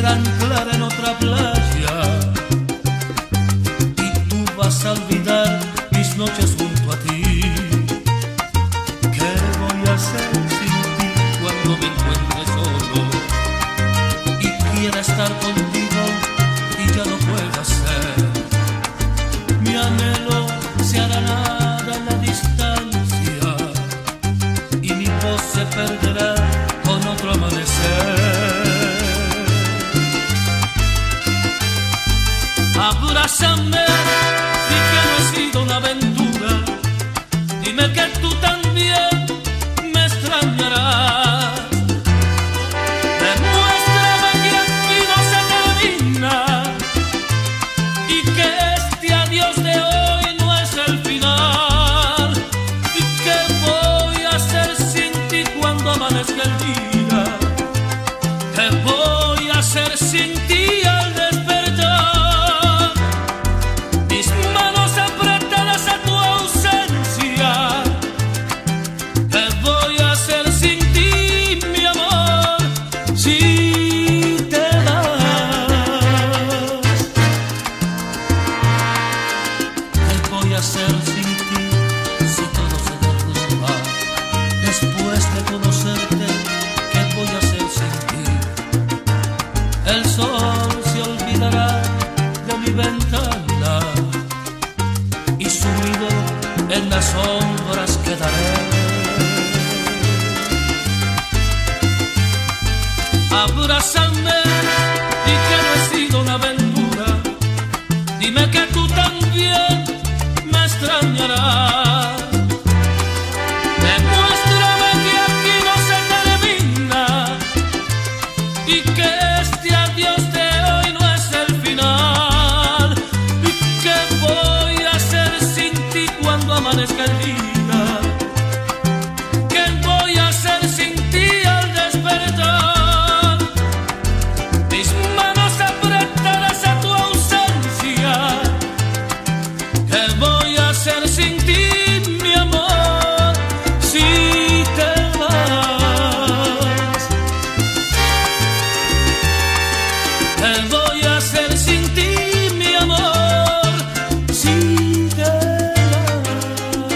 queda anclada en otra playa y tú vas a olvidar mis noches junto a ti. ¿Qué voy a hacer sin ti cuando me encuentre solo y quiera estar contigo y ya no pueda ser? Mi anhelo se hará nada en la distancia y mi voz se perderá con otro amanecer. Abrázame, di que no he sido una aventura, dime que tú también me extrañarás. Demuéstrame que aquí no se termina y que este adiós de hoy no es el final. ¿Y qué voy a hacer sin ti cuando amanezca el día? ¿Qué voy a hacer sin ti al despertar? Mis manos apretadas a tu ausencia. ¿Qué voy a hacer sin ti, mi amor, si te vas? ¿Qué voy a hacer sin ti si todo se derrumba? Después de conocerte, ¿qué voy a hacer sin ti? El sol se olvidará de mi ventana y sumido en las sombras quedaré. Abrázame, di que no he sido una aventura, dime que tú también me extrañarás. Demuéstrame que aquí no se termina y que este adiós de hoy no es el final. ¿Y qué voy a hacer sin ti cuando amanezca el día? ¿Qué voy a hacer sin ti al despertar? Mis manos apretadas a tu ausencia. ¿Qué voy a hacer sin ti, mi amor, si te vas? ¿Qué voy a hacer sin ti, mi amor, si te vas?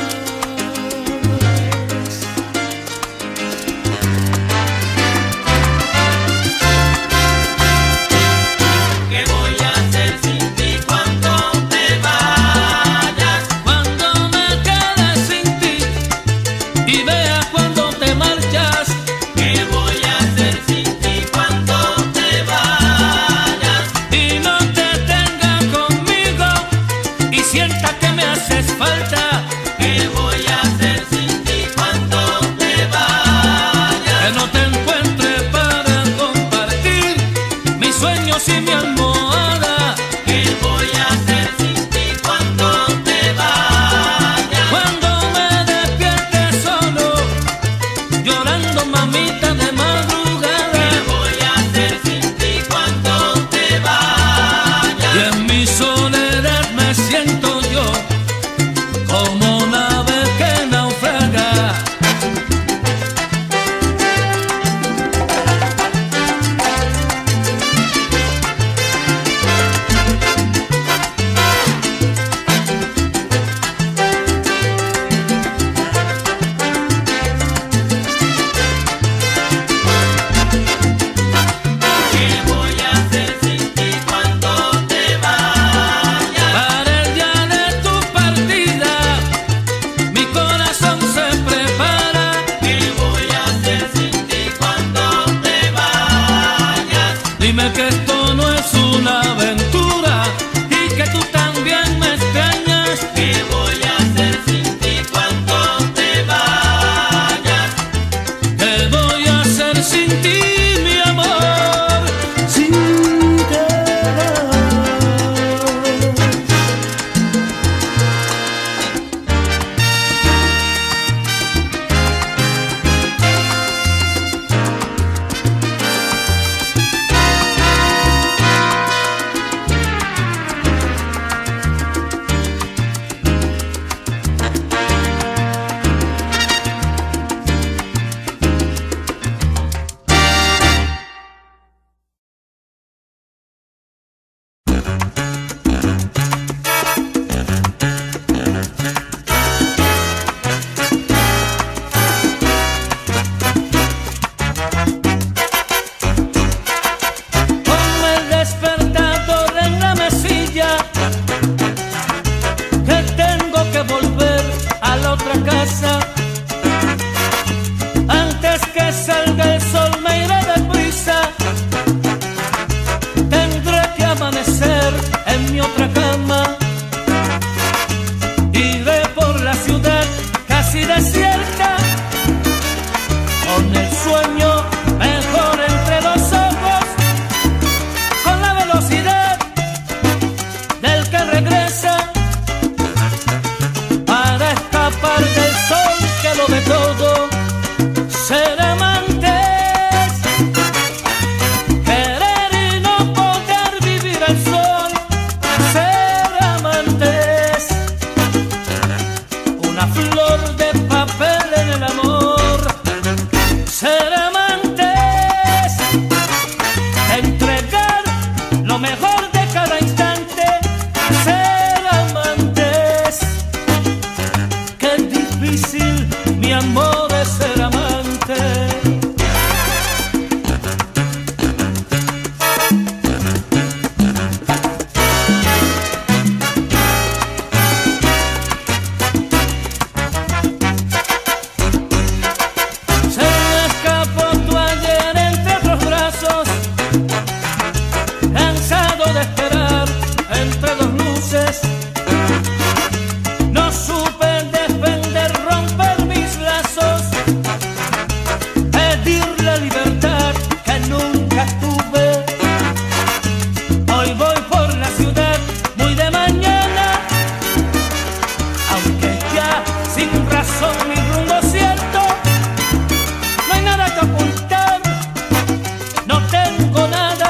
¿Qué voy a hacer sin ti cuando te vayas? Cuando me quede sin ti y vea cuando te marchas. ¿Qué voy a hacer sin ti cuando te vayas? Y no te tenga conmigo y sienta que me haces falta. ¿Qué voy a hacer sin ti cuando te vayas? Que no te encuentre para compartir mis sueños y mi almohada. ¿Qué voy a hacer sin ti cuando te vayas? Cuando me despierte solo, llorando mamita de ¿Qué madrugada. voy a hacer sin ti cuando te vayas? Y en mi soledad me siento yo como nave que naufraga. ¿Qué voy a hacer sin ti cuando te vayas? Para el día de tu partida, mi corazón se prepara. ¿Qué voy a hacer sin ti cuando te vayas? Dime que esto no es una aventura y que tú también me extrañas. ¿Qué voy a hacer sin ti cuando te vayas? ¿Qué voy a hacer sin ti, mi amor, si te vas? lo mejor de cada instante, ser amantes. Qué difícil, mi amor, es ser amante. No supe defender, romper mis lazos, pedir la libertad que nunca tuve. Hoy voy por la ciudad muy de mañana, aunque ya sin razón mi rumbo cierto. No hay nada que ocultar, no tengo nada,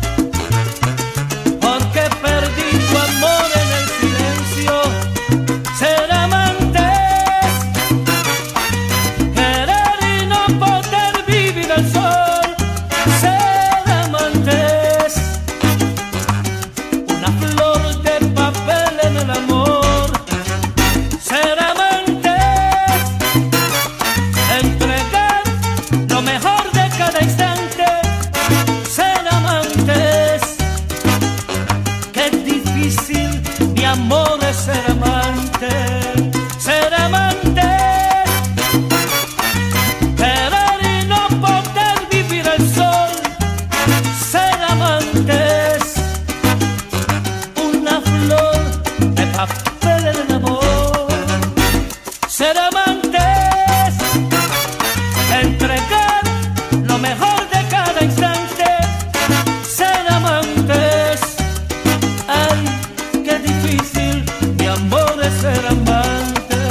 porque perdí tu amor en el silencio. Ser amantes, querer y no poder vivir al sol. Ser amantes, una flor de papel en el amor. Ser amantes, entregar lo mejor de cada instante. Ser amantes, qué difícil, mi amor, es ser amante. Ser amante, querer y no poder vivir el sol. Ser amantes, una flor de papel en el amor. Ser amantes, entregar lo mejor de cada instante. Ser amantes, ay, qué difícil, mi amor, es ser amante.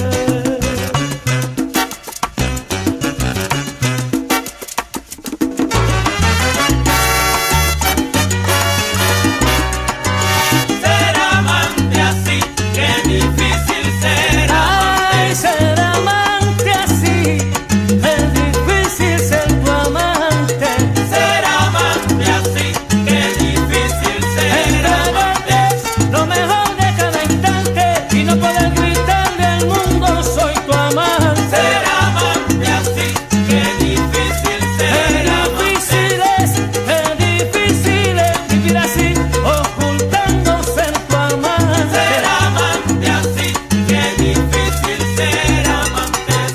Ser amante así, qué difícil ser amante. Ay, ser amante así, es difícil ser tu amante. Ser amante así, qué difícil ser amante. Entregarte lo mejor de cada instante y no poder gritarle al mundo soy tu amante. Ser amante así, qué difícil ser amante. Qué difícil es vivir así, ocultando ser tu amante. Ser amante así, qué difícil ser amantes.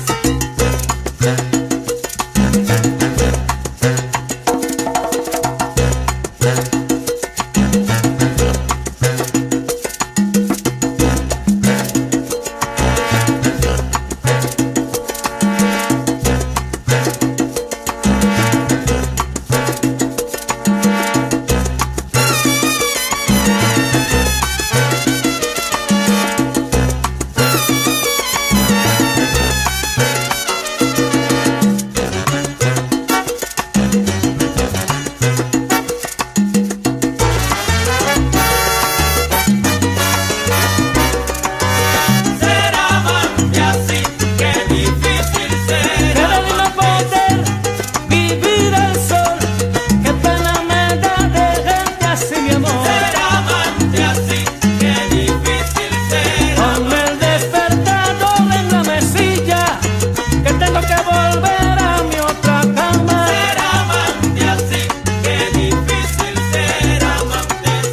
Ser amante así, qué difícil ser Querer y no poder vivir al sol, qué pena me da de gente así, mi amor. Ser amante así, qué difícil ser Ponme el despertador en la mesilla, que tengo que volver a mi otra cama. Ser amante así, qué difícil ser amantes.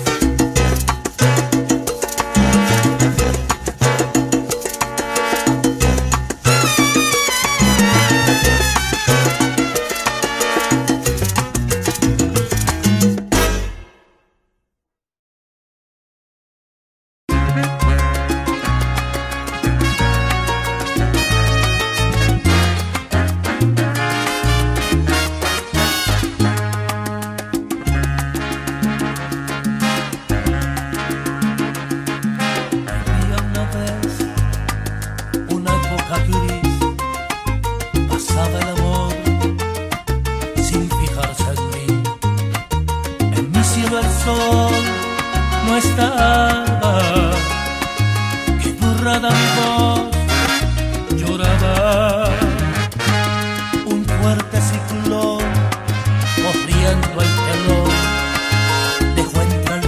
Había una vez una época gris, pasaba el amor sin fijarse en mí. En mi cielo el sol no estaba, que borrada mi voz lloraba. Un fuerte ciclón corriendo el telón dejó entrar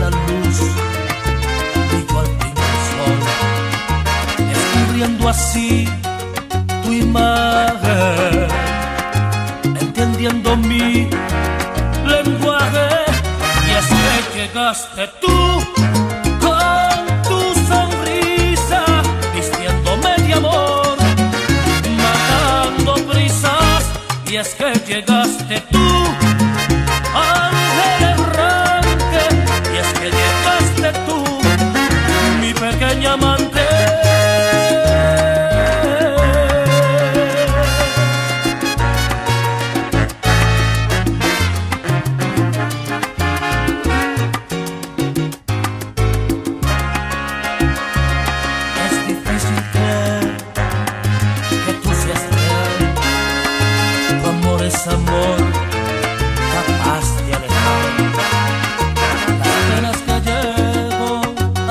así tu imagen, entendiendo mi lenguaje, y es que llegaste tú con tu sonrisa, vistiéndome de amor, matando prisas, y es que llegaste tú, ángel errante, y es que llegaste tú, mi pequeña amante. Amor capaz de alejar las penas que llevo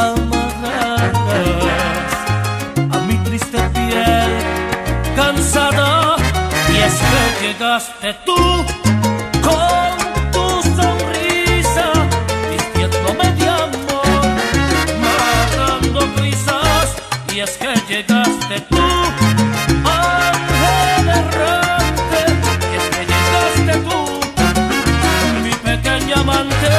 amarradas a mi triste piel cansada, y es que llegaste tú con tu sonrisa, vistiéndome de amor, matando prisas, y es que llegaste tú, ángel errante, tú, mi pequeña amante.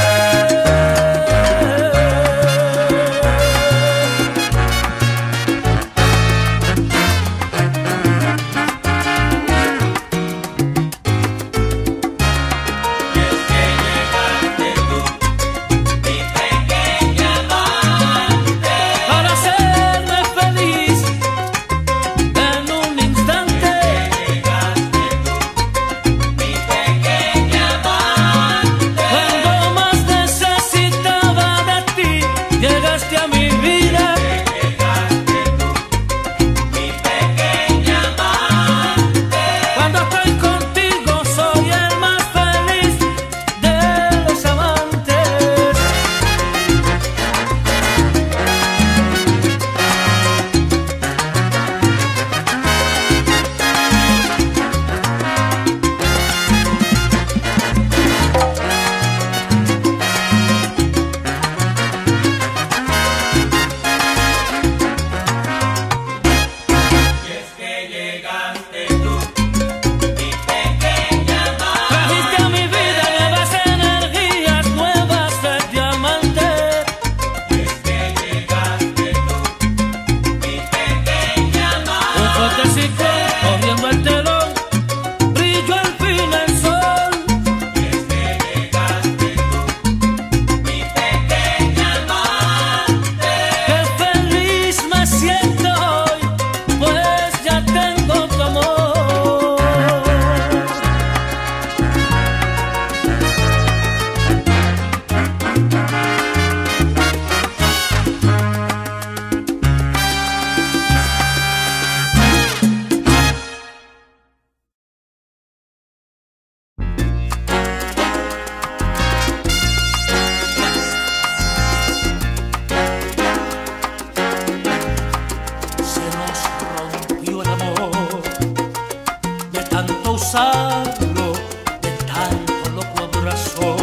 De tanto loco abrazo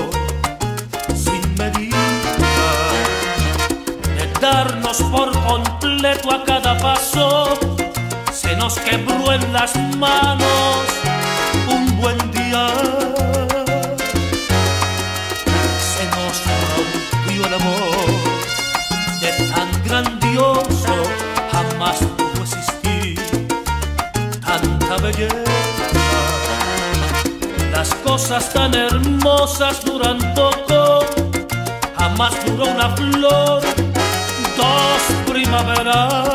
sin medida, de darnos por completo a cada paso, se nos quebró en las manos un buen día, se nos rompió el amor de tan grandioso, jamás pudo existir tanta belleza. Las cosas tan hermosas duran poco, jamás duró una flor, dos primaveras.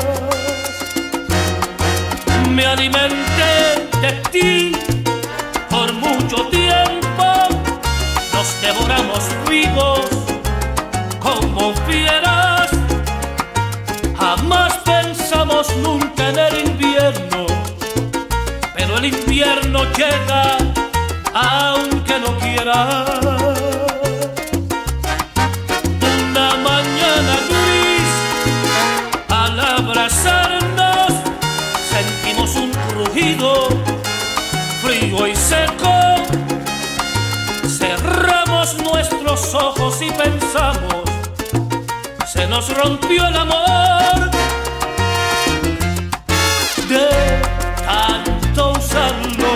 Me alimenté de ti por mucho tiempo, nos devoramos vivos como fieras. Jamás pensamos nunca en el invierno, pero el invierno llega aunque no quiera. Una mañana gris, al abrazarnos, sentimos un crujido frío y seco. Cerramos nuestros ojos y pensamos, se nos rompió el amor. de tanto usarlo.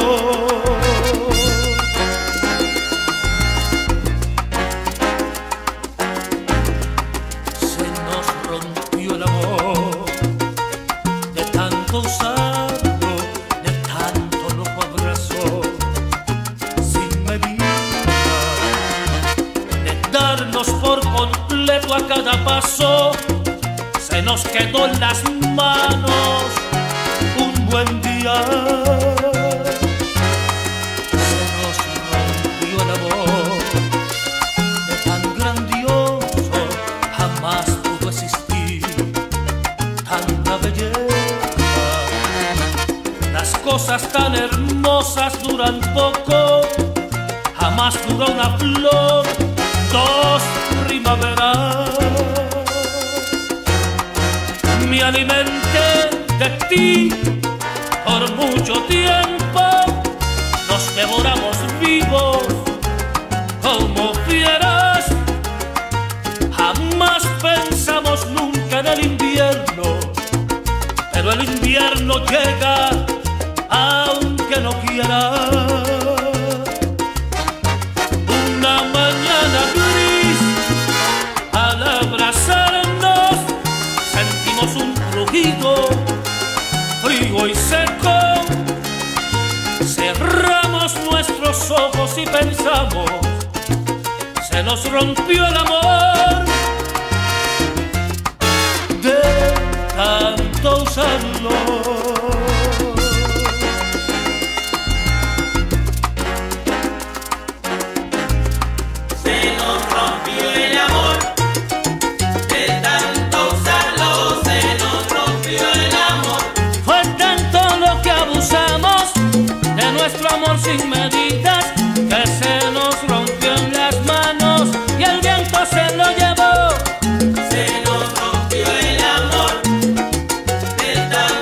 Se nos rompió el amor de tanto usarlo, de tanto lo abrazó sin medida, de darnos por completo a cada paso. Se nos quedó en las manos un buen día. Se nos rompió el amor de tan grandioso, jamás pudo existir tanta belleza. Las cosas tan hermosas duran poco, jamás dura una flor, dos primaveras. Me alimenté de ti por mucho tiempo, nos devoramos vivos como fieras. Jamás pensamos nunca en el invierno, pero el invierno llega aunque no quiera. Una mañana gris, al abrazarnos, sentimos un rugido frío y seco. Cerramos nuestros ojos y pensamos, se nos rompió el amor de tanto usarlo. Nuestro amor sin medidas, que se nos rompió en las manos y el viento se lo llevó. Se nos rompió el amor de tan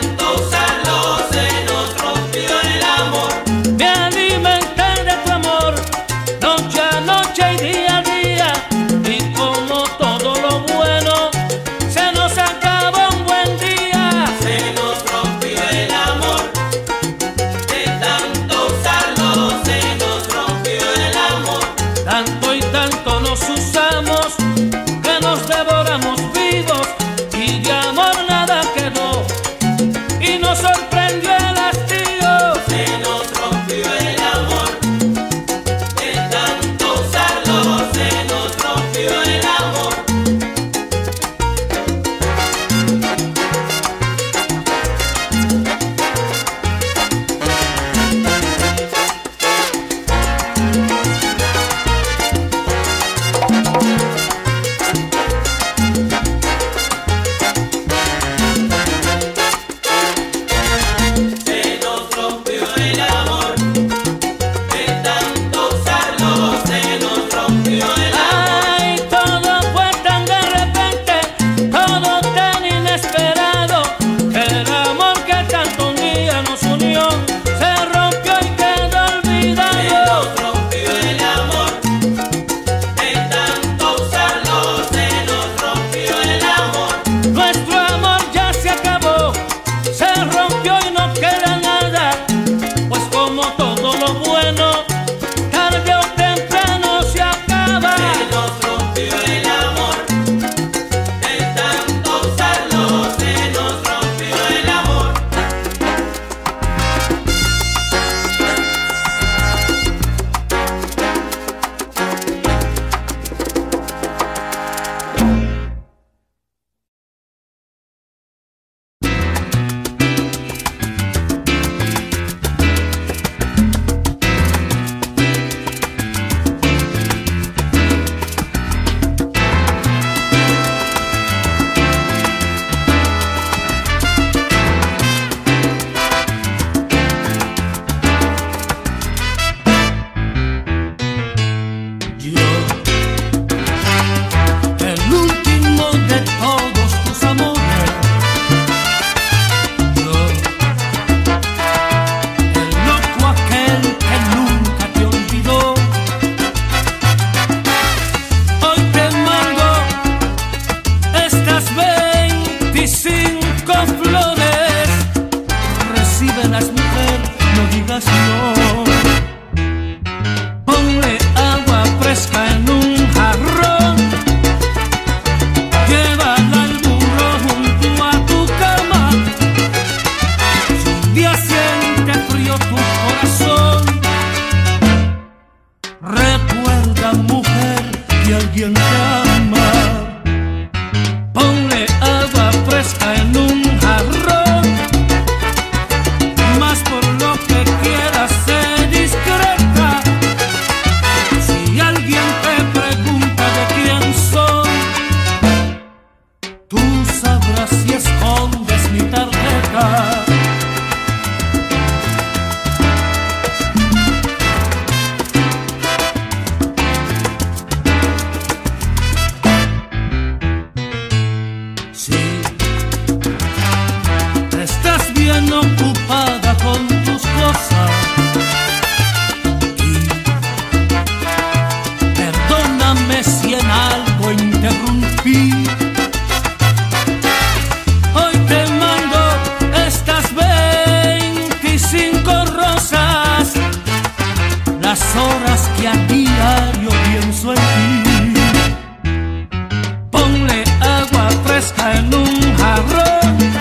alguien te ama. Ponle agua fresca en un jarrón, más por lo que quieras sé discreta. Si alguien te pregunta de quién soy, tú sabrás si escondes mi tarjeta. Ocupada con tus cosas y perdóname si en algo interrumpí. Hoy te mando estas 25 rosas, las horas que a diario pienso en ti. Ponle agua fresca en un jarrón,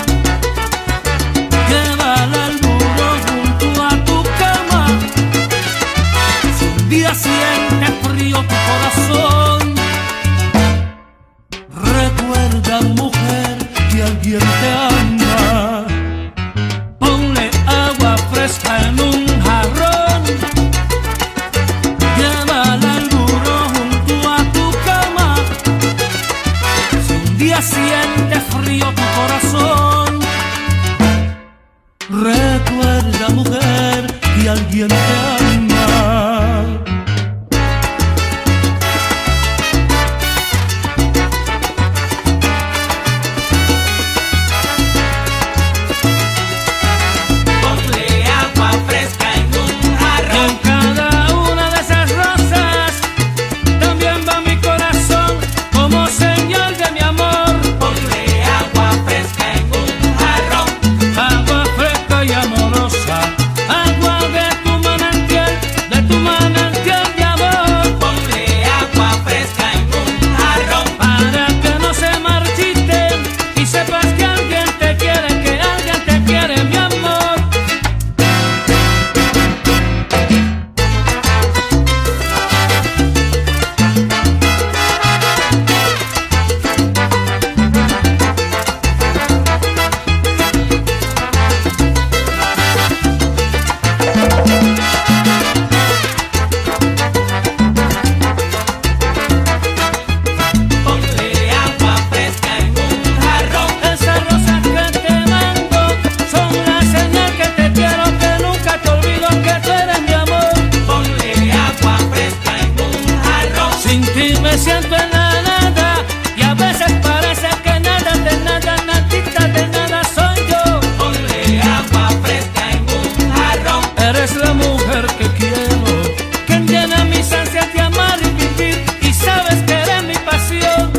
siente frío tu corazón. Recuerda, mujer, que alguien te ama. Ponle agua fresca en un jarrón, llévala al buró junto a tu cama. Si un día siente frío tu corazón, recuerda, mujer, que alguien te ama. Me siento en la nada y a veces parece que nada de nada, nadita de nada soy yo. Ponle agua fresca en un jarrón. Eres la mujer que quiero, quien llena mis ansias de amar y vivir, y sabes que eres mi pasión.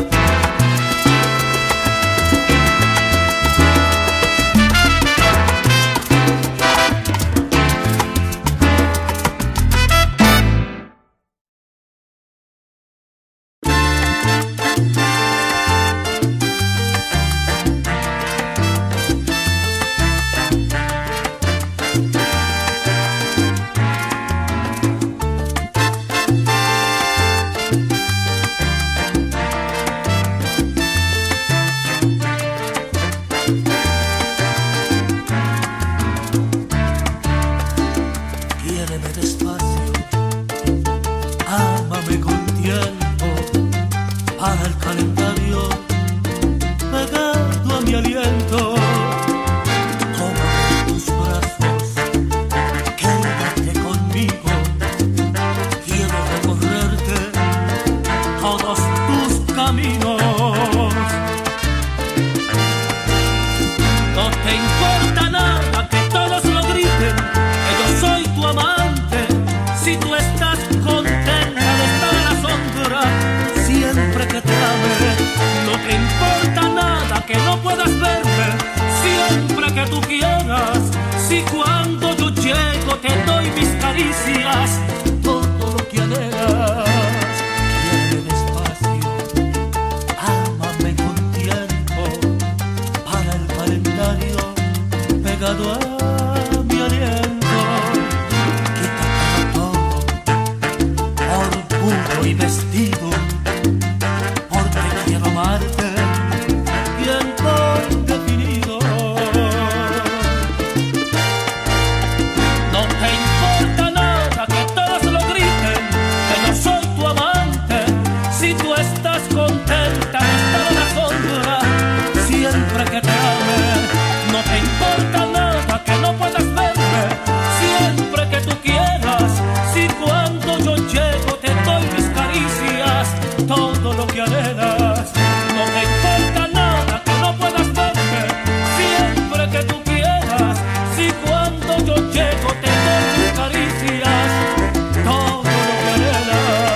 Quiéreme despacio, ámame con tiempo, para el calendario pegado a mi aliento. Tómame en tus brazos, quédate conmigo, quiero recorrerte todos tus caminos. No te importa nada que todos lo griten, que yo soy tu amante. Si tú estás contenta de estar en la sombra, siempre que te ame. No te importa nada que no puedas verme, siempre que tú quieras. Si cuando yo llego te doy mis caricias, todo lo que anhelas. Quiéreme despacio, ámame con tiempo, para el calendario pegado a mi aliento. Quítate todo, orgullo y vestido, más contenta de estar a la sombra siempre que te ame. No te importa nada que no puedas verme siempre que tú quieras. Si cuando yo llego te doy mis caricias, todo lo que anhelas. No te importa nada que no puedas verme siempre que tú quieras. Si cuando yo llego te doy mis caricias, todo lo que anhelas.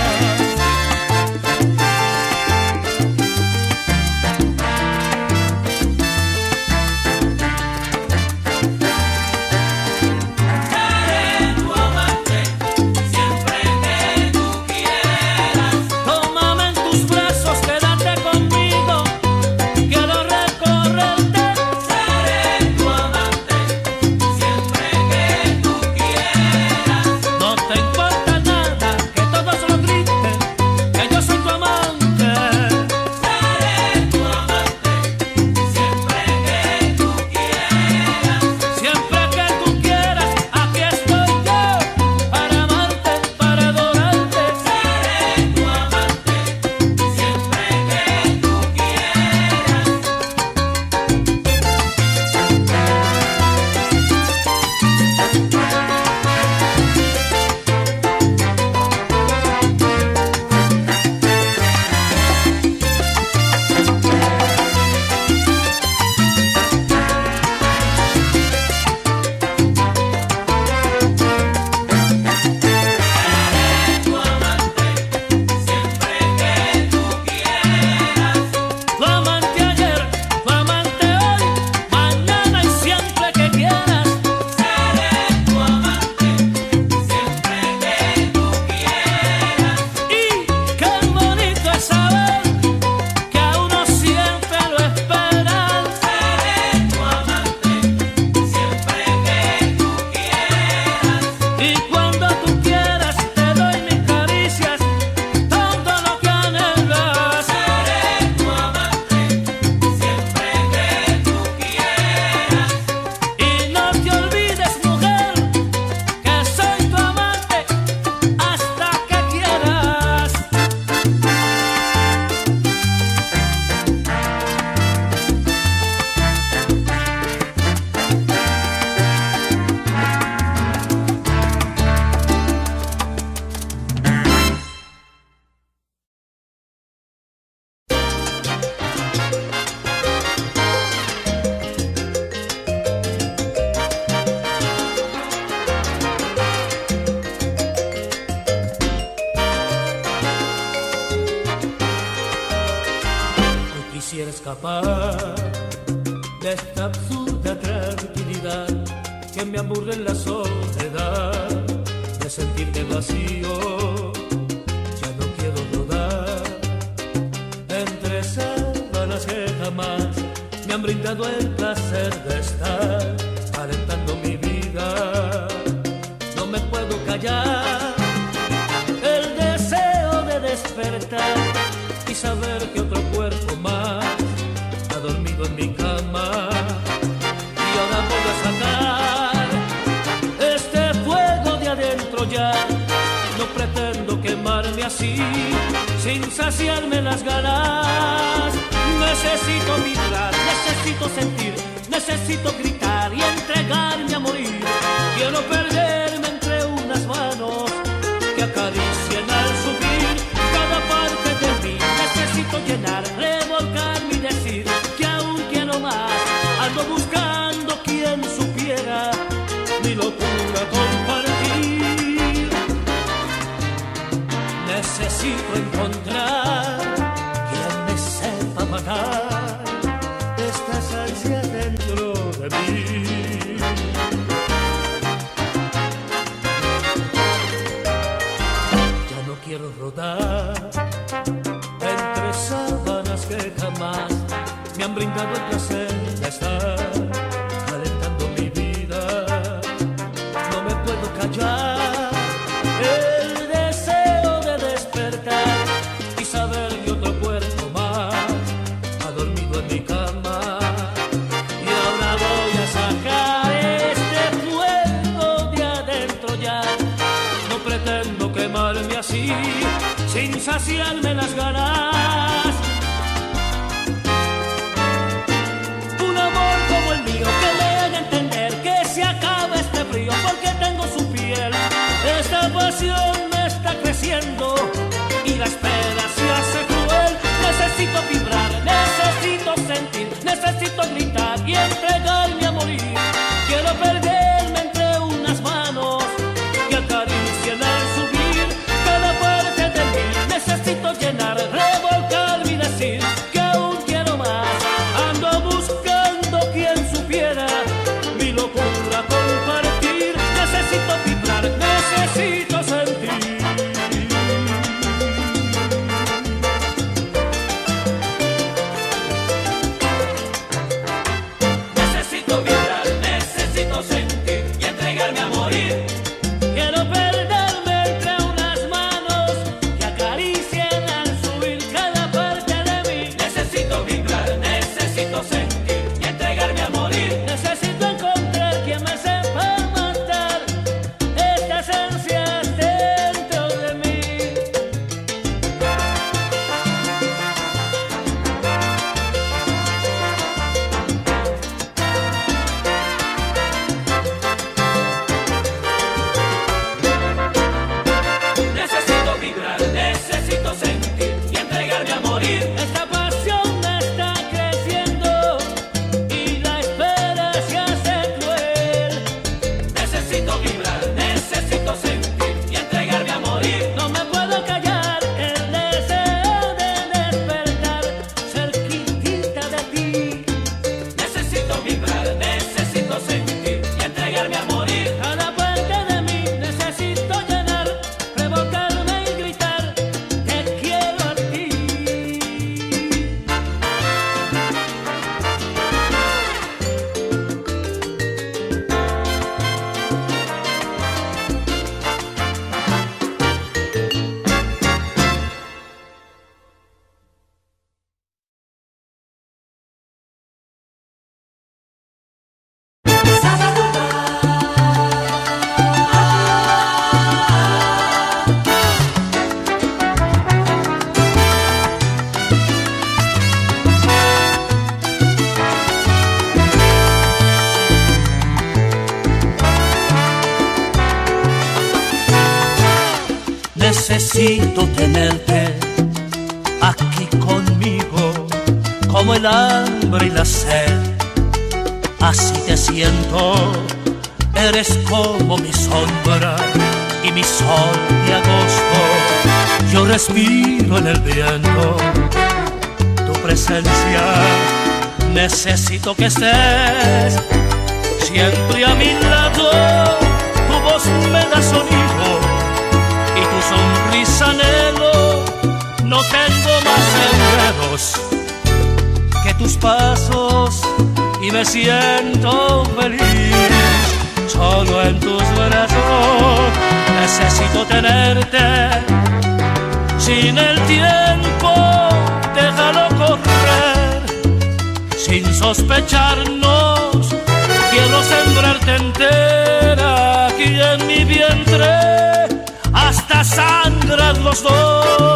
Quisiera escapar de esta absurda tranquilidad que me aburre en la soledad, de sentirme vacío. Ya no quiero rodar entre sábanas que jamás me han brindado el placer de estar calentando mi vida. No me puedo callar el deseo de despertar y saber que otro cuerpo más ha dormido en mi cama. Y ahora voy a sacar este fuego de adentro ya. No pretendo quemarme así, sin saciarme las ganas. Necesito vibrar, necesito sentir, necesito gritar y entregarme a morir. Quiero perderme entre unas manos que acaricien al subir cada parte de mí. Necesito llenar, revolcarme y decir que aún quiero más. Ando buscando quien supiera mi locura compartir. Necesito encontrar quien me sepa matar estas ansias dentro de mí. Ya no quiero rodar entre sábanas que jamás me han brindado el placer de estar calentando mi vida. No me puedo callar el deseo de despertar y saber que otro cuerpo más ha dormido en mi cama. Y ahora voy a sacar este fuego de adentro ya. No pretendo quemarme así, sin saciarme las ganas. morir. Esta pasión me está creciendo y la espera se hace cruel. Necesito vibrar, necesito sentir y entregarme a morir. No me puedo callar el deseo de despertar cerquitita de ti. Necesito vibrar, necesito sentir y entregarme a morir. Cada parte de mí necesito llenar, revolcarme y gritar, te quiero a ti. Necesito tenerte aquí conmigo, como el hambre y la sed. Así te siento, eres como mi sombra y mi sol de agosto. Yo respiro en el viento tu presencia. Necesito que estés siempre a mi lado. Tu voz me da sonido y tu sonrisa anhelo. No tengo más enredos que tus pasos y me siento feliz solo en tus brazos. Necesito tenerte sin el tiempo, déjalo correr sin sospecharnos. Quiero sembrarte entera aquí en mi vientre hasta sangrar los dos.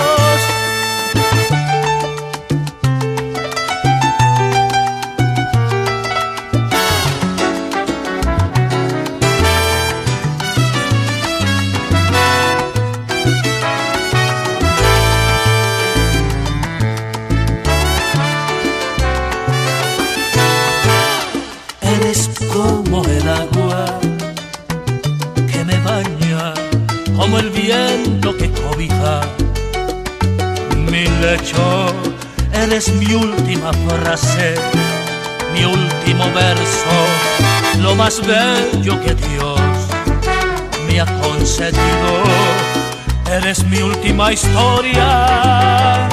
Eres como el agua que me baña, como el viento que cobija mi lecho. Eres mi última frase, mi último verso, lo más bello que Dios me ha concedido. Eres mi última historia,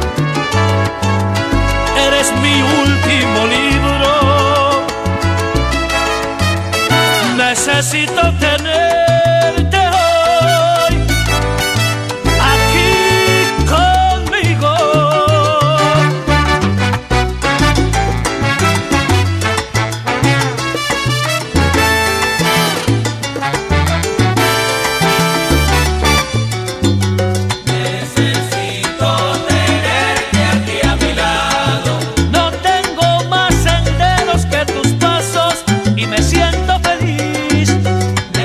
eres mi último libro. Necesito tenerte hoy aquí conmigo. Necesito tenerte aquí a mi lado. No tengo más senderos que tus pasos y me siento feliz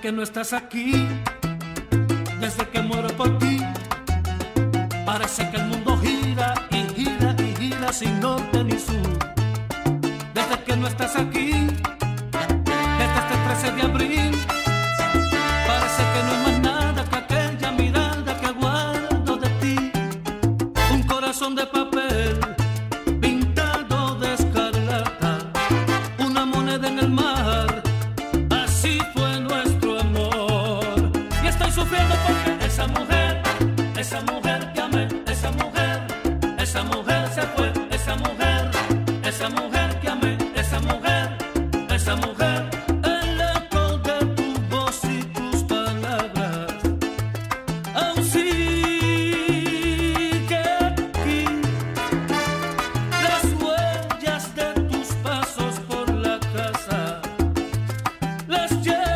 que no estás aquí, desde que muero por ti, parece que el mundo gira y gira y gira sin norte ni sur. Desde que no estás aquí, desde este 13 de abril, parece que no hay más nada que aquella mirada que guardo de ti. Un corazón de papel pintado de escarlata, una moneda en el mar, así fue nuestro amor. Y estoy sufriendo porque esa mujer que amé, esa mujer se fue, esa mujer que amé, esa mujer, el eco de tu voz y tus palabras aún sigue aquí. Las huellas de tus pasos por la casa las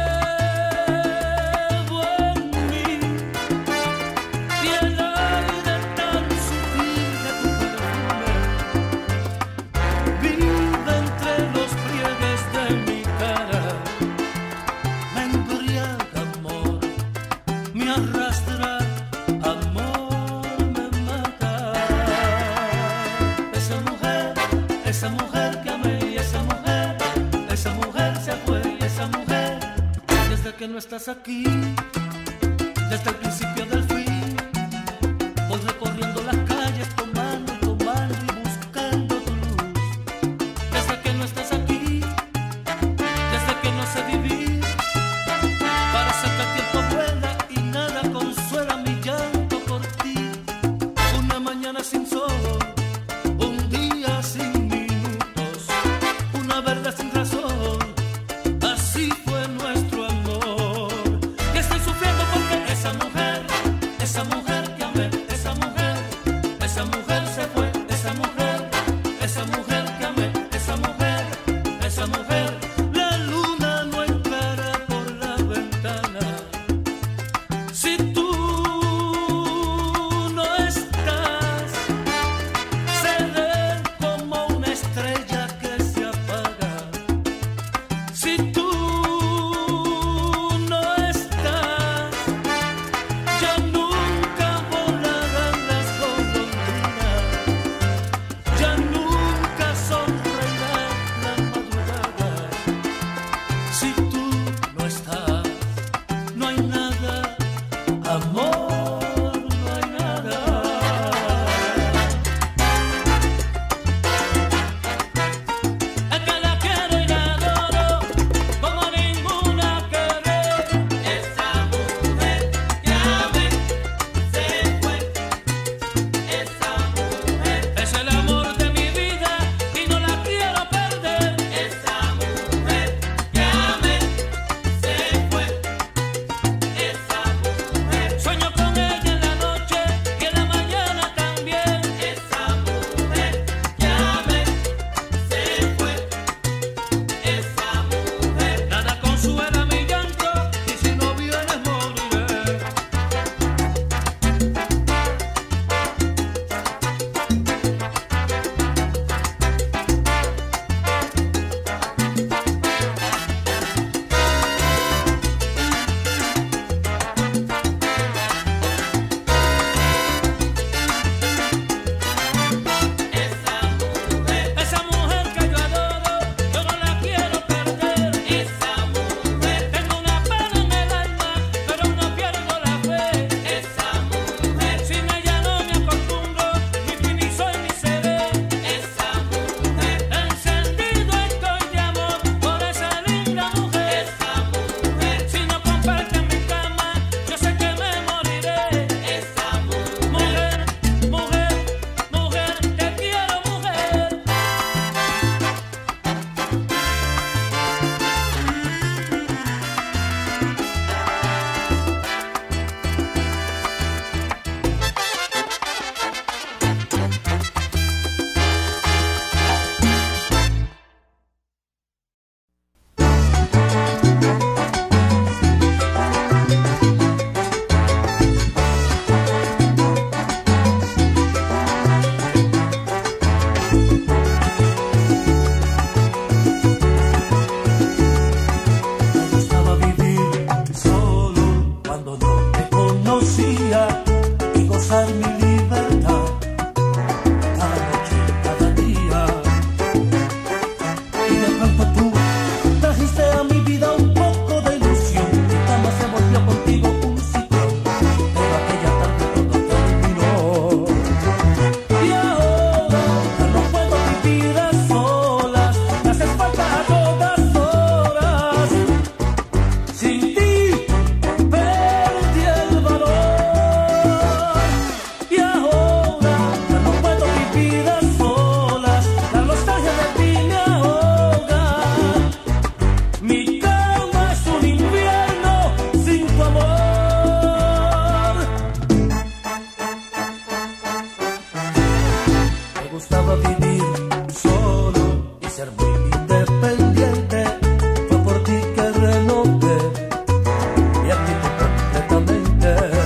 llevo en mí, y el aire tan sutil de tu perfume vive entre los pliegues de mi cara. Me embriaga amor, me arrastra amor, me mata. Esa mujer que amé, y esa mujer se fue, y esa mujer, desde que no estás aquí, desde el principio del fin, voy recorriendo las calles tomando y tomando y buscando tu luz. Desde que no estás aquí, desde que no sé vivir, parece que el tiempo vuela y nada consuela mi llanto por ti. Una mañana sin sol, un día sin minutos, una verdad sin razón, así fue nuestro amor. gustaba vivir solo y ser muy independiente. Fue por ti que renové mi actitud completamente.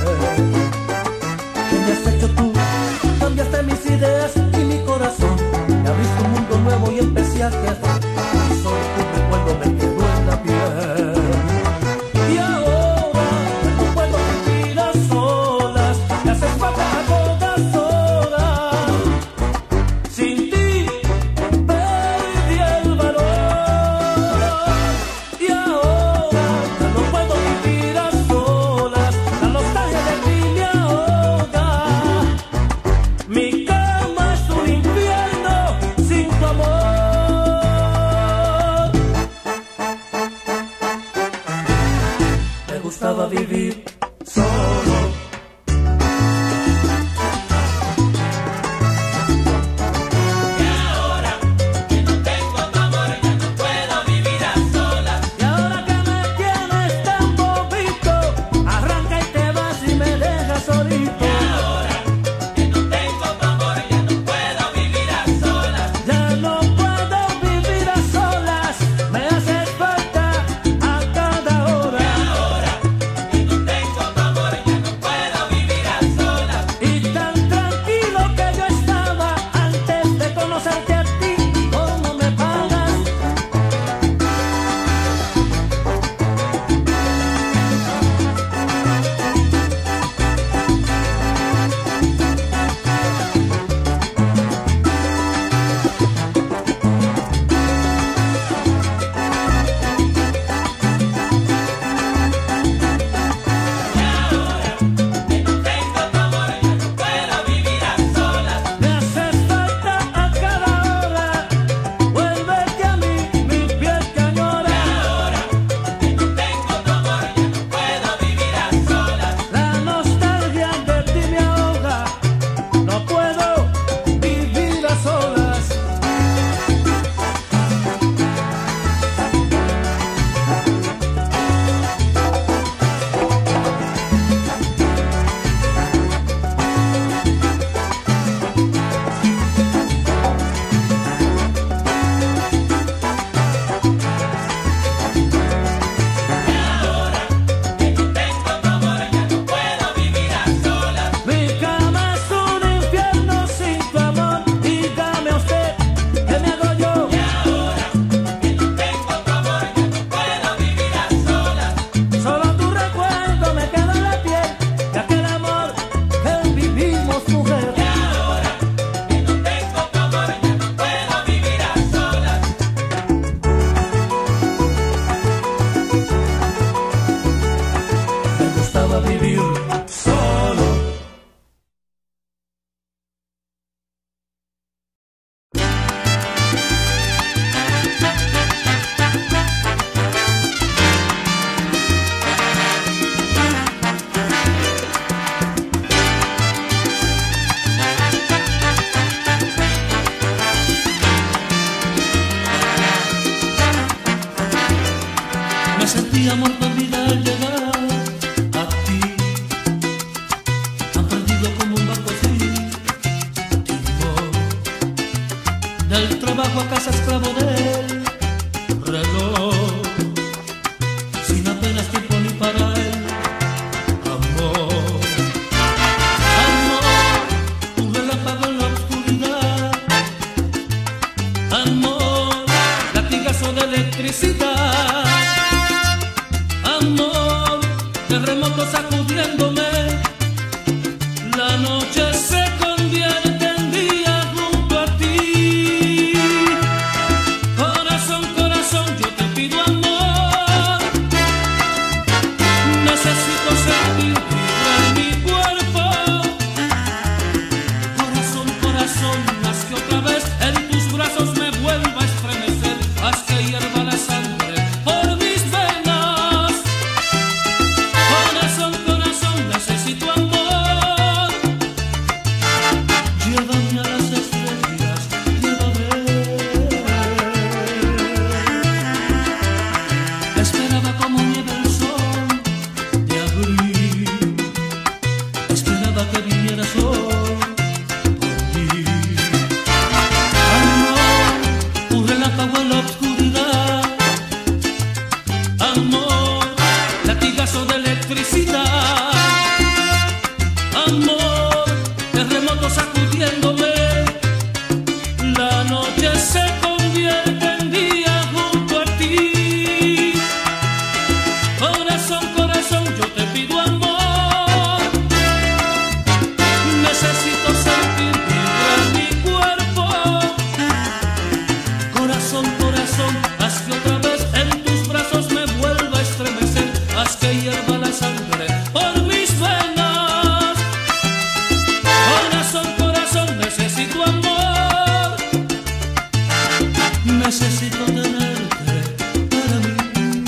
¿Qué me has hecho tú? Cambiaste mis ideas y mi corazón. Me abriste un mundo nuevo y empecé a quedar. Y solo tu recuerdo me quedó en la piel. Y ahora no puedo vivir a solas. Me hace falta a todas horas. Sin ti perdí el valor. Y ahora ya no puedo vivir a solas. La nostalgia de ti me ahoga. Mi cama es un infierno sin tu amor. Me gustaba vivir solo. Y ahora que no tengo tu amor, ya no puedo vivir a solas. Y ahora que me tienes tan bobito, arranca y te vas y me dejas solito. Y ahora que no tengo tu amor, ya no puedo vivir a solas. Ya no puedo vivir a solas, me haces falta a cada hora. Y ahora que no tengo tu amor, ya no puedo vivir a solas. Y tan tranquilo que yo estaba antes de conocerte a ti, ¿cómo me pagas? Y ahora que no tengo tu amor, ya no puedo vivir a solas. Me haces falta a cada hora, vuélvete a mí, mi piel que añora. Y ahora que no tengo tu amor, ya no puedo vivir a solas. La nostalgia de ti me ahoga, no puedo vivir a solas. Y ahora que no tengo tu amor, ya no puedo vivir a solas. Mi cama es un infierno sin tu amor, dígame usted, ¿qué me hago yo? Y ahora que no tengo tu amor, ya no puedo vivir a solas. Solo tu recuerdo me queda en la piel, de aquel amor que vivimos, mujer. Y ahora que no tengo tu amor, ya no puedo vivir a solas. Me gustaba vivir solo. Me sentí amor perdida al llegar a ti, tan perdido como un barco sin timón. Del trabajo a casa esclavo del reloj, sin apenas tiempo ni para el amor. Amor, un relámpago en la oscuridad. Amor, latigazo de electricidad. Amor, terremoto sacudiéndome. La noche se convierte en día junto a ti. Corazón queriendo ver. La noche se convierte en día junto a ti. Corazón, corazón, yo te pido amor. Necesito sentir vibrar mi cuerpo. Corazón, corazón, haz que otra vez en tus brazos me vuelva a estremecer. Haz que hierva la sangre por mis venas. Corazón, corazón, necesito amor. Necesito tenerte para mí.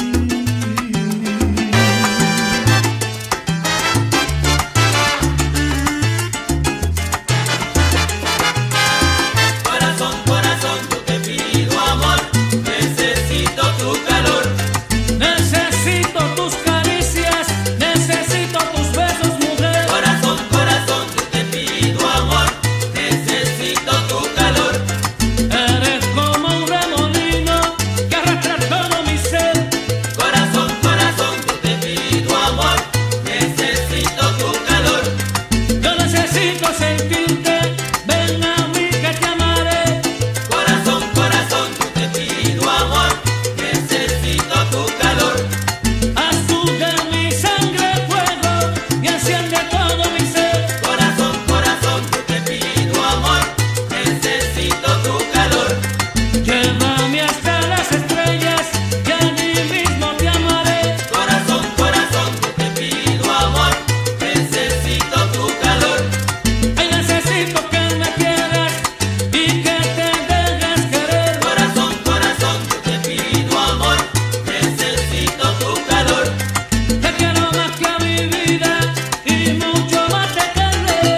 Corazón, corazón, yo te pido amor. Necesito tu calor. Necesito tus caricias, necesito tus besos, mujer. Corazón, corazón, yo te pido amor. Necesito tu calor. Eres como un remolino que arrastra todo mi ser. Corazón, corazón, yo te pido amor. Necesito tu calor. Yo necesito sentirte, ven a mí que te amaré. Corazón, corazón, yo te pido amor. Necesito tu calor. Haz tú de mi sangre fuego y enciende todo mi ser. Corazón, corazón, yo te pido amor. Necesito tu calor. Llévame hasta las estrellas y allí mismo te amaré. Corazón, corazón, yo te pido amor. Necesito tu calor. Ay, necesito que me quieras y que te dejes querer. Corazón, corazón, yo te pido amor. Necesito tu calor. Te quiero más que a mi vida y mucho más te querré.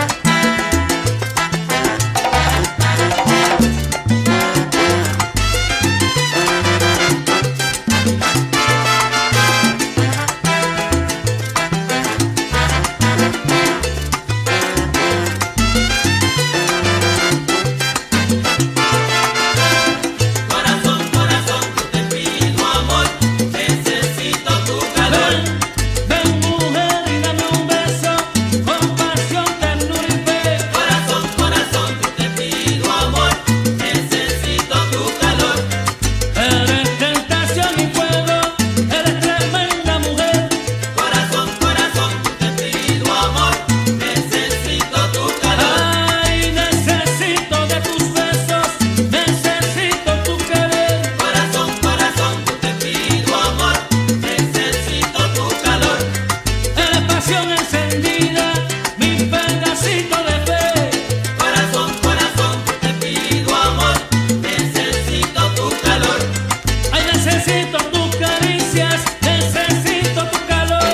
Corazón, corazón, yo te pido amor. Necesito tu calor. Ven mujer y dame un beso con pasión, ternura y fe. Corazón, corazón, yo te pido amor. Necesito tu calor. Eres tentación y fuego, eres tremenda mujer. Corazón, corazón, yo te pido amor. Necesito tu calor. Ay, necesito de tus besos, necesito tu querer. Corazón, corazón, yo te pido amor. Necesito tu calor. Eres pasión encendida, mi pedacito de fe. Corazón, corazón, yo te pido amor. Necesito tu calor. Ay, necesito tus caricias, necesito tu calor.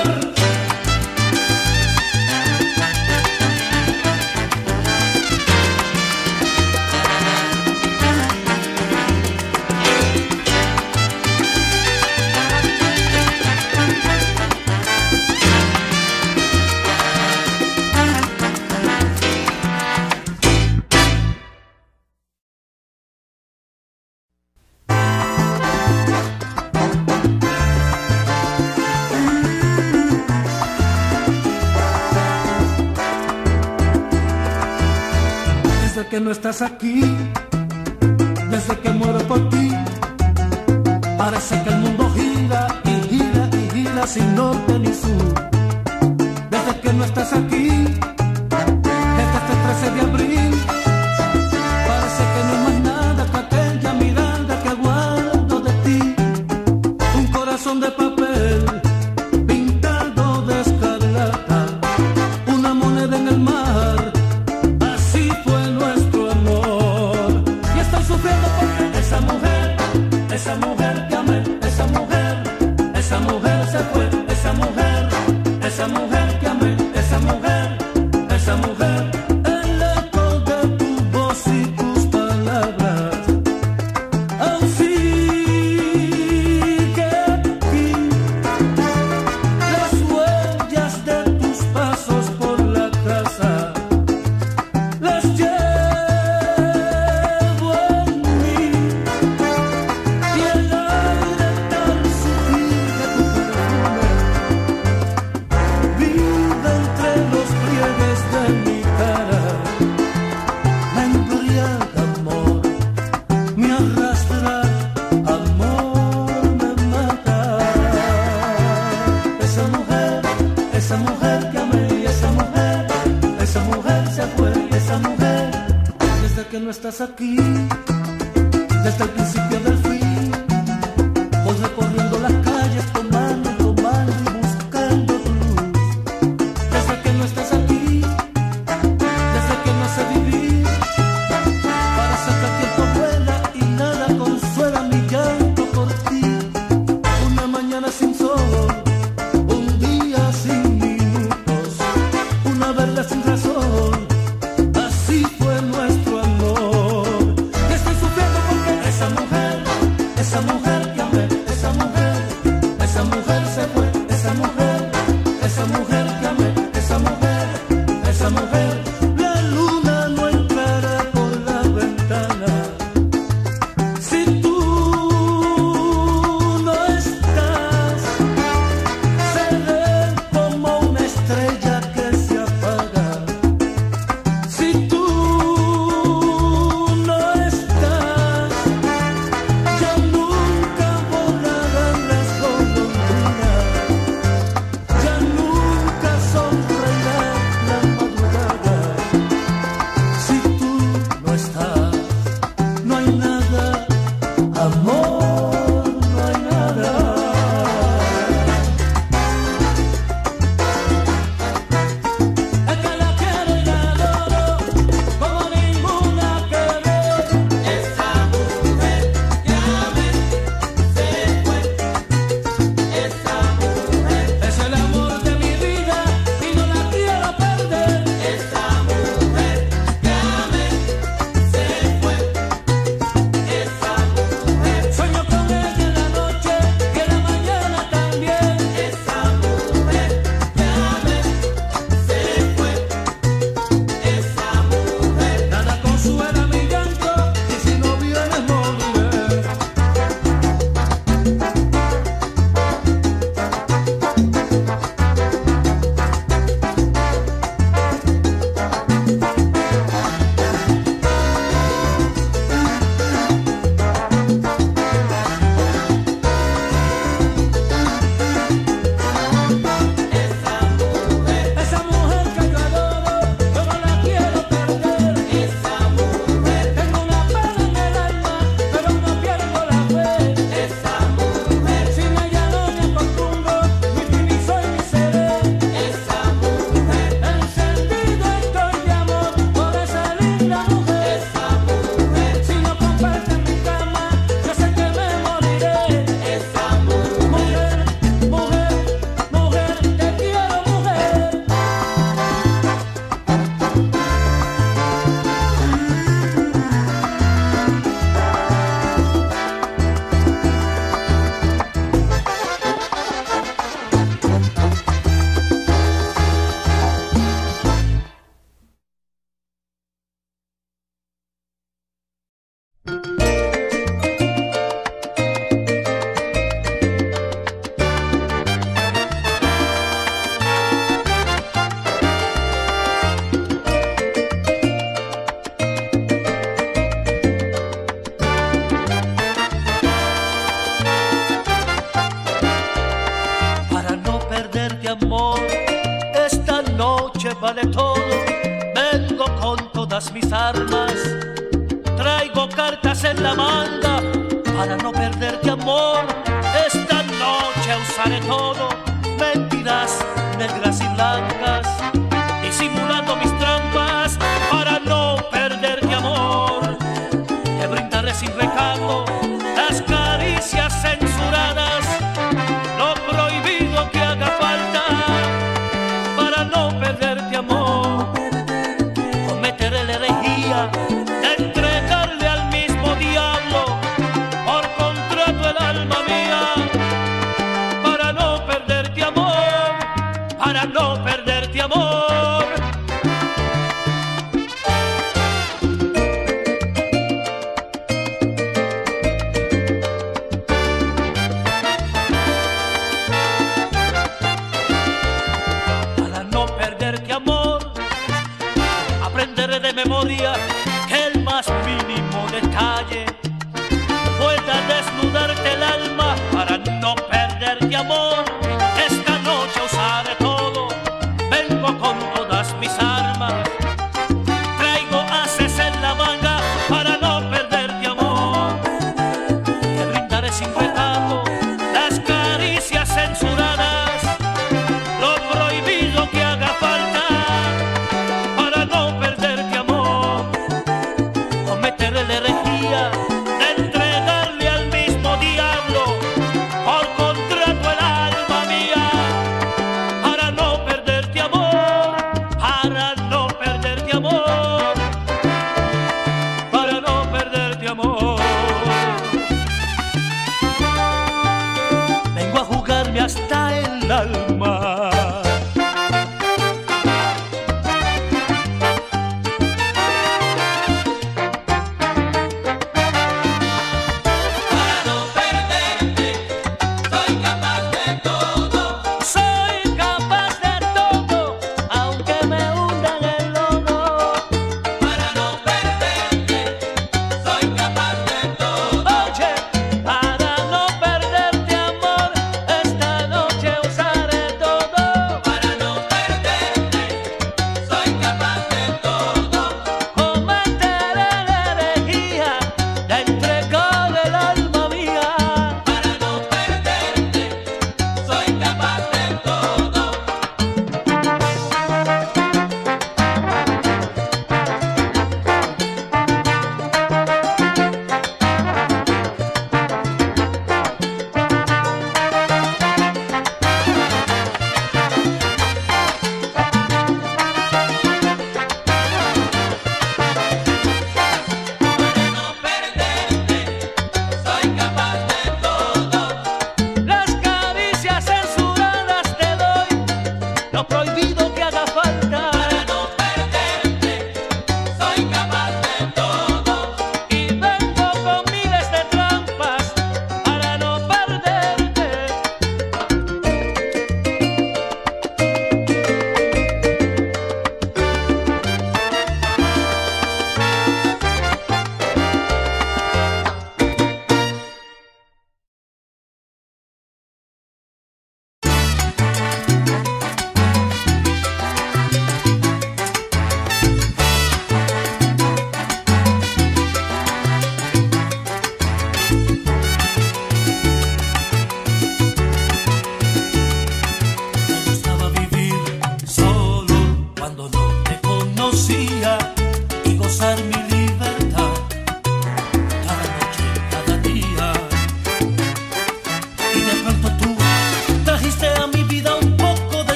Desde que no estás aquí, desde que muero por ti, parece que el mundo gira y gira y gira sin norte ni sur. Desde que no estás aquí, desde este 13 de abril, parece que no hay más nada que aquella mirada que guardo de ti. Un corazón de papel pintado de escarlata, una moneda en el mar. Así fue nuestro amor. Y estoy sufriendo porque esa mujer que amé, esa mujer se fue, esa mujer que amé, esa mujer, el eco desde que no estás aquí, desde el principio del fin, voy recorriendo las calles tomando, tomando y buscando tu luz. Desde que no estás aquí, desde que no sé vivir, parece que el tiempo vuela y nada consuela mi llanto por ti. Una mañana sin sol, un día sin minutos, una verde sin razón. Así fue nuestro amor. Y estoy sufriendo porque esa mujer que amé, esa mujer se fue. Esa mujer que amé, esa mujer. La luna no entrará por la ventana si tú no estás. Se ve como una estrella que se apaga si tú no estás. Ya nunca volarán las golondrinas, ya nunca sonreirá la madrugada. Si tú no estás, no hay nada, amor, no hay nada. Es que la quiero y la adoro como ninguna que ve. Esa mujer que amé se fue. Esa mujer, Es el amor de mi vida y no la quiero perder. esa mujer que amé se fue. Esa mujer, Sueño con ella en la noche y en la mañana también. esa mujer que amé se fue. Esa mujer, Nada consuela mi llanto y si no vienes moriré. Esa mujer que yo adoro, yo no la quiero perder. esa mujer, Tengo una pena en el alma, pero no pierdo la fe. esa mujer, Sin ella no me acostumbro, mi fin y soy mi seré. esa mujer, Encendido estoy de amor por esa linda mujer. esa mujer, Si no compartes mi cama, yo sé que me moriré. esa mujer. Mujer, mujer, mujer, te quiero mujer. Para no perderte amor, esta noche vale todo. Vengo con todas mis armas, traigo cartas en la manga. Para no perderte amor, esta noche usaré todo. Mentiras negras y blancas, disimulando mis trampas. Para no perderte amor, te brindaré sin recado las caricias censuradas, lo prohibido que haga falta. Para no perderte amor, cometeré la herejía de entregarle al mismo diablo por contrato el alma mía. Para no perderte amor, para no perderte amor. Para no perderte amor, aprenderé de memoria que el más mínimo detalle pueda desnudarte el alma. Para no perderte amor, esta noche usaré todo. Vengo con todas mis armas, traigo haces en la manga.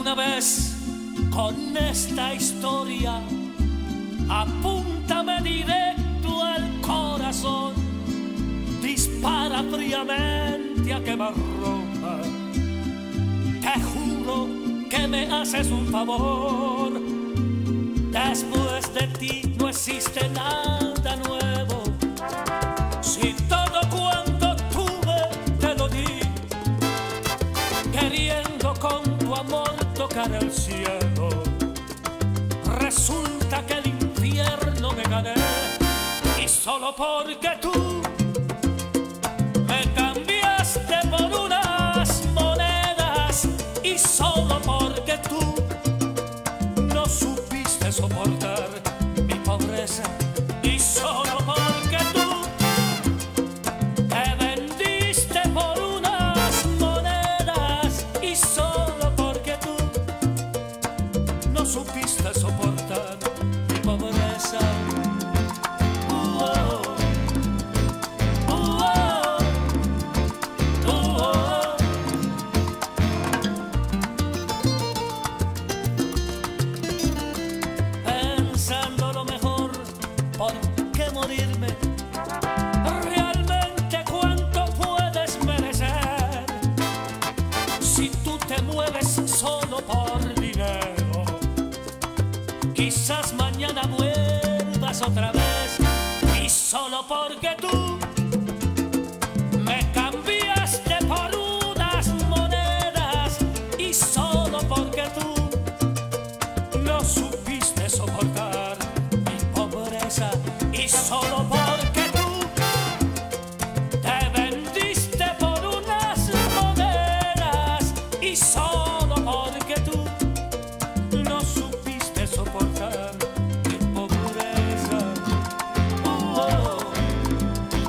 una vez con esta historia, apúntame directo al corazón, dispara fríamente a quemarropa. Te juro que me haces un favor. Después de ti no existe nada nuevo. Si todo cuanto tuve te lo di, queriendo con tu amor tocar el cielo, resulta que el infierno me gané. Y solo porque tú me cambiaste por unas monedas, y solo porque tú no supiste soportar mi pobreza, y solo porque tú te vendiste por unas monedas, y solo porque tú no supiste soportar mi pobreza. Pensando lo mejor, ¿por qué morirme? Realmente cuánto puedes merecer si tú te mueves solo por dinero. Quizás mañana vuelvas otra vez, y solo porque tú me cambiaste por unas monedas, y solo porque tú no supiste soportar mi pobreza, y solo porque tú te vendiste por unas monedas, y solo porque tú no supiste soportar mi pobreza.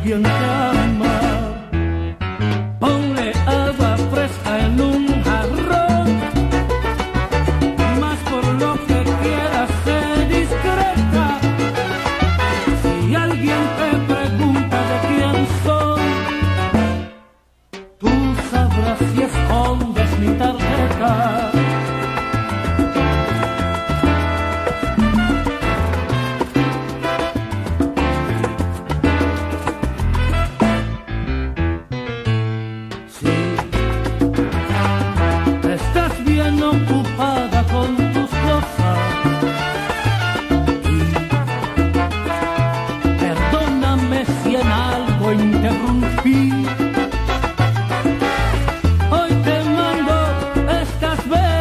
alguien te ama. Ponle agua fresca en un jarrón, más por lo que quieras ser discreta. Si alguien te pregunta de quién soy, tú sabrás si escondes mi tarjeta. Estás bien ocupada con tus cosas y perdóname si en algo interrumpí. Hoy te mando estas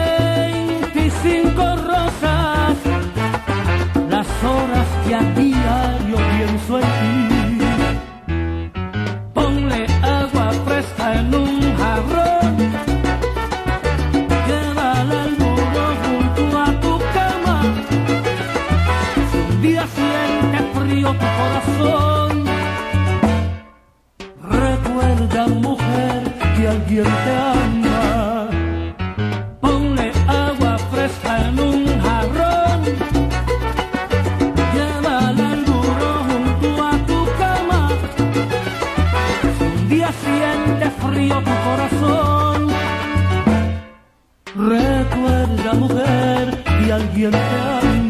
25 rosas, las horas que a diario pienso en ti. Ponle agua fresca en un jarrón, llévala al muro junto a tu cama. Si un día sientes frío tu corazón, recuerda, mujer, que alguien te ama. Ponle agua fresca en un jarrón, llévala al muro junto a tu cama. Si un día sientes frío tu corazón, recuerda, mujer, que alguien te ama.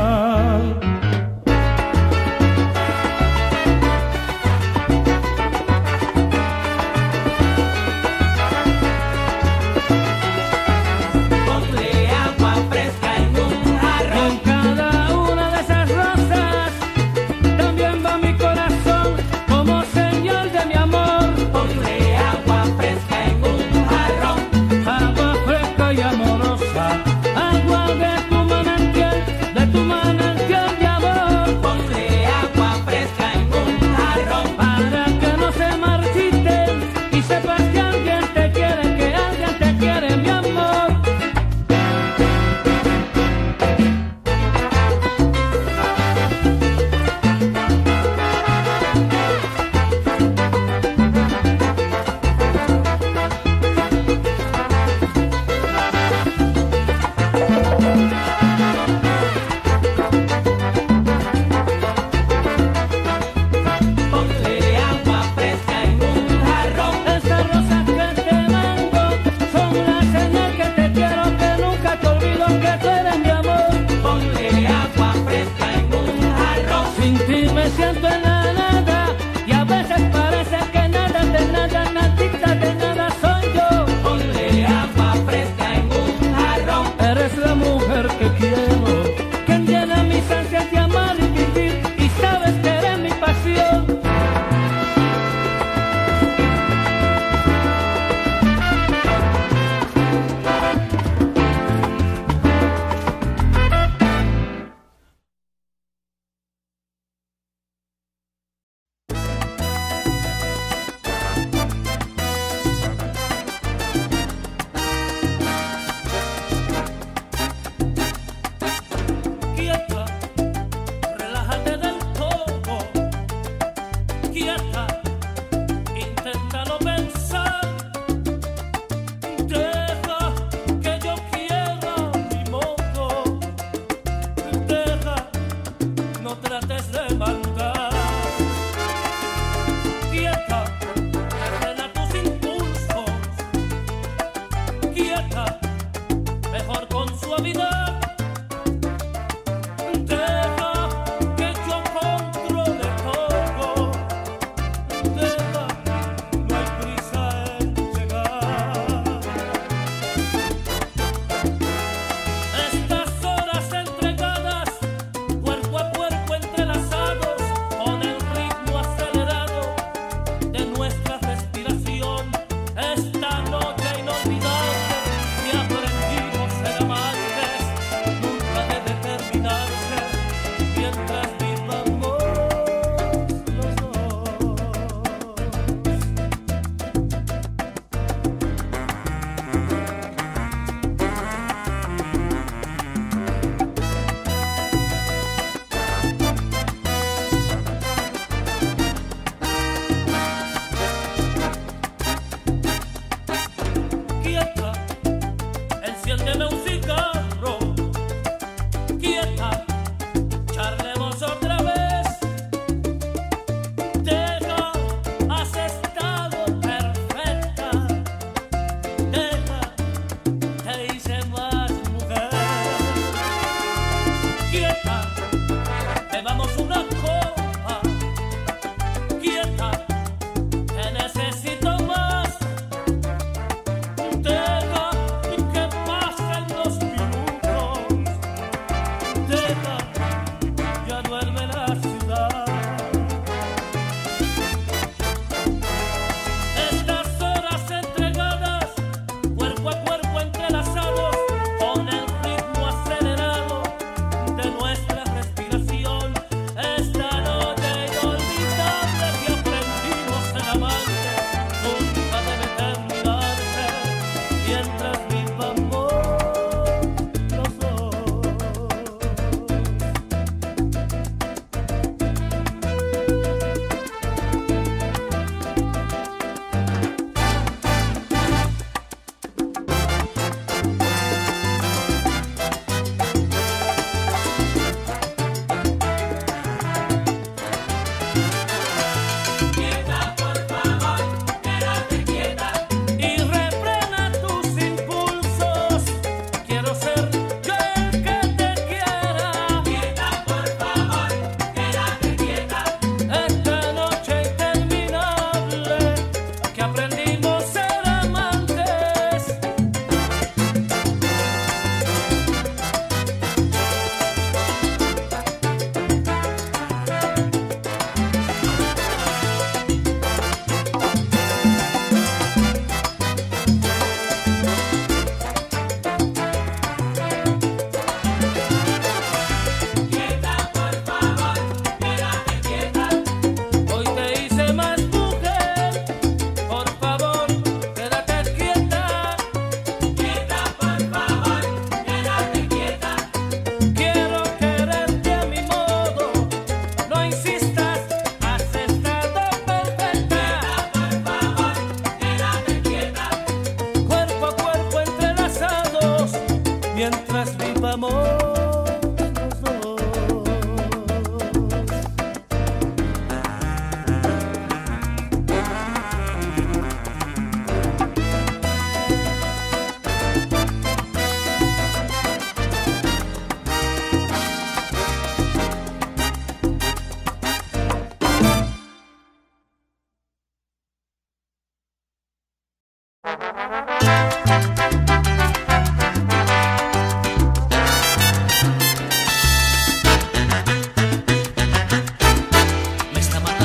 Ponle agua fresca en un jarrón. Con cada una de esas rosas también va mi corazón como señal de mi amor. Ponle agua fresca en un jarrón. Agua fresca y amorosa, agua de tu manantial de amor. Ponle agua fresca en un jarrón. Para que no se marchiten y sepas que alguien te quiere, que alguien te quiere, mi amor. Ponle agua fresca en un jarrón. Estas rosas que te mando son la señal que te quiero, que nunca te olvido, que tú eres mi amor. Ponle agua fresca en un jarrón. Sin ti me siento en la nada y a veces parece que nada de nada, nadita de nada soy yo. Ponle agua fresca en un jarrón. Eres la mujer que quiero, quien llena mis ansias de amar y vivir, y sabes que eres mi pasión.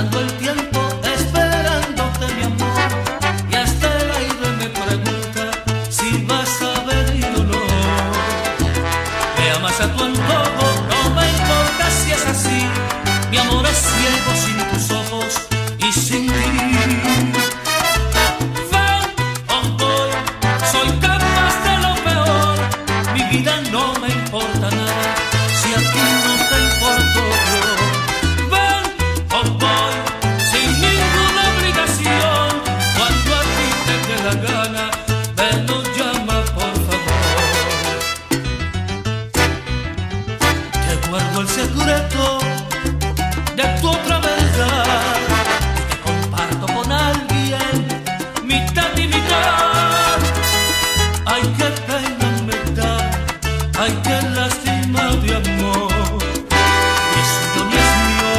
pasando el tiempo esperándote, mi amor, y hasta el aire me pregunta si vas a venir o no. Me amas a tu antojo, no me importa si es así, mi amor es ciego sin tus ojos y sin ti. Ven o voy, soy capaz de lo peor, mi vida no me importa nada si a ti no te importo yo. Ven o voy, sin ninguna obligación, cuando a ti te dé la gana, ven o llama por favor. Te guardo el secreto de tu otra verdad, que comparto con alguien, mitad y mitad. Ay, qué pena me da, ay, qué lástima de amor, y eso yo ni es mío.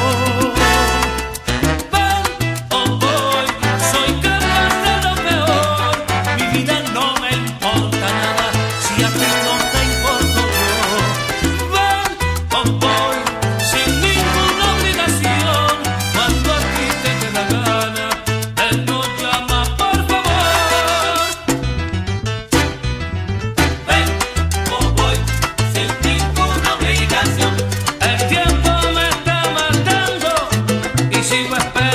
Ven o voy, soy capaz de lo peor, mi vida no me importa nada si a ti no te importo yo. Ven o voy, sin ninguna obligación, cuando a ti te dé la gana, ven o llama por favor. Ven o voy, sin ninguna obligación. El tiempo me está matando y sigo esperando.